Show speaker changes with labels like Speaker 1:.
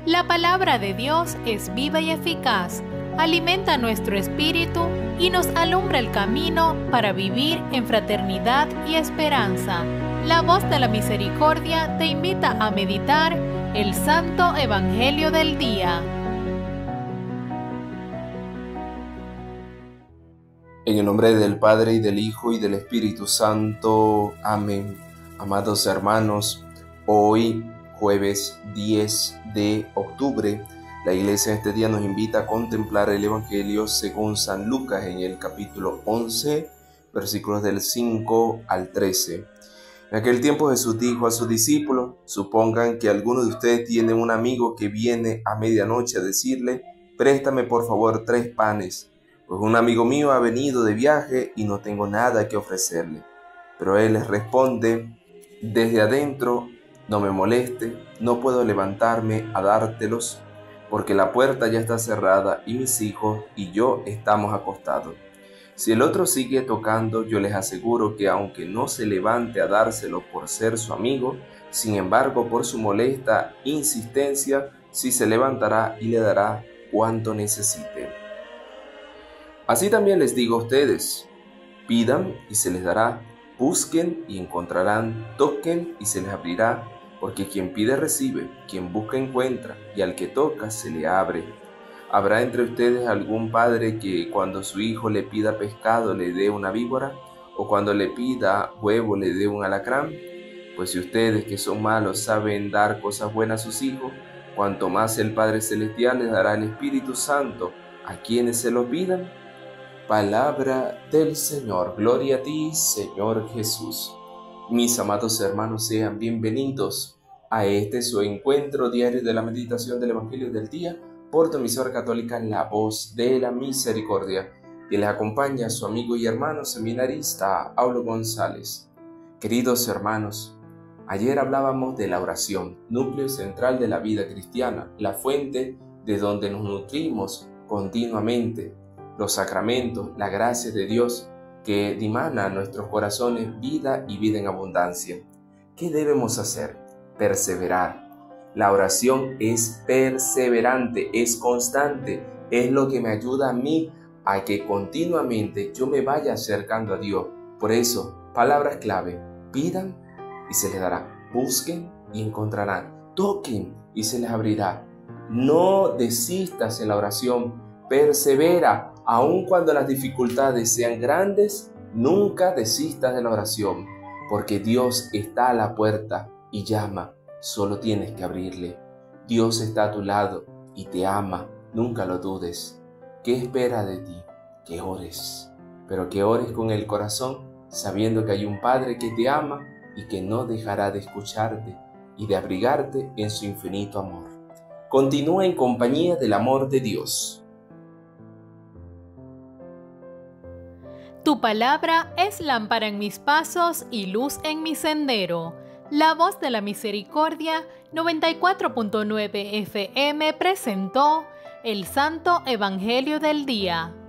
Speaker 1: La palabra de Dios es viva y eficaz, alimenta nuestro espíritu y nos alumbra el camino para vivir en fraternidad y esperanza. La voz de la misericordia te invita a meditar el Santo Evangelio del día.
Speaker 2: En el nombre del Padre, y del Hijo, y del Espíritu Santo. Amén. Amados hermanos, hoy, jueves 10 de octubre, la Iglesia este día nos invita a contemplar el Evangelio según San Lucas en el capítulo 11, versículos del 5 al 13. En aquel tiempo Jesús dijo a sus discípulos: supongan que alguno de ustedes tiene un amigo que viene a medianoche a decirle: préstame por favor 3 panes. Pues un amigo mío ha venido de viaje y no tengo nada que ofrecerle. Pero él les responde: desde adentro, no me moleste, no puedo levantarme a dártelos, porque la puerta ya está cerrada y mis hijos y yo estamos acostados. Si el otro sigue tocando, yo les aseguro que aunque no se levante a dárselo por ser su amigo, sin embargo, por su molesta insistencia, sí se levantará y le dará cuanto necesite. Así también les digo a ustedes: pidan y se les dará, busquen y encontrarán, toquen y se les abrirá, porque quien pide recibe, quien busca encuentra, y al que toca se le abre. ¿Habrá entre ustedes algún padre que cuando su hijo le pida pescado le dé una víbora, o cuando le pida huevo le dé un alacrán? Pues si ustedes, que son malos, saben dar cosas buenas a sus hijos, cuanto más el Padre Celestial les dará el Espíritu Santo a quienes se lo pidan. Palabra del Señor. Gloria a ti, Señor Jesús. Mis amados hermanos, sean bienvenidos a este su encuentro diario de la meditación del Evangelio del día por tu emisora católica La Voz de la Misericordia. Y les acompaña su amigo y hermano seminarista Aulo González. Queridos hermanos, ayer hablábamos de la oración, núcleo central de la vida cristiana, la fuente de donde nos nutrimos continuamente. Los sacramentos, la gracia de Dios que dimana a nuestros corazones vida y vida en abundancia. ¿Qué debemos hacer? Perseverar. La oración es perseverante, es constante, es lo que me ayuda a mí a que continuamente yo me vaya acercando a Dios. Por eso, palabras clave: pidan y se les dará, busquen y encontrarán, toquen y se les abrirá. No desistas en la oración, persevera. Aun cuando las dificultades sean grandes, nunca desistas de la oración, porque Dios está a la puerta y llama, solo tienes que abrirle. Dios está a tu lado y te ama, nunca lo dudes. ¿Qué espera de ti? Que ores, pero que ores con el corazón, sabiendo que hay un Padre que te ama y que no dejará de escucharte y de abrigarte en su infinito amor. Continúa en compañía del amor de Dios.
Speaker 1: Tu palabra es lámpara en mis pasos y luz en mi sendero. La Voz de la Misericordia 94.9 FM presentó el Santo Evangelio del Día.